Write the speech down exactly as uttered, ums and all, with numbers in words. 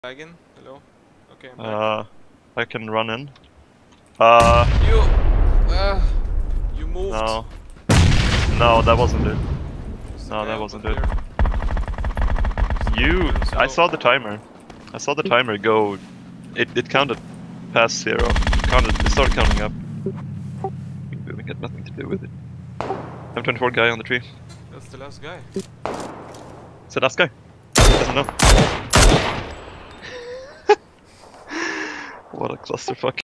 Lagging? Hello? Okay, I'm back. Uh, I can run in. Uh, You... Uh, you moved. no. No, that wasn't it. There's the No, guy that up wasn't there. it. You... So- I saw the timer. I saw the timer go... It, it counted past zero. It, counted, it started counting up. Bing booming had nothing to do with it. M twenty-four guy on the tree. That's the last guy. It's the last guy. Doesn't know. What a clusterfuck.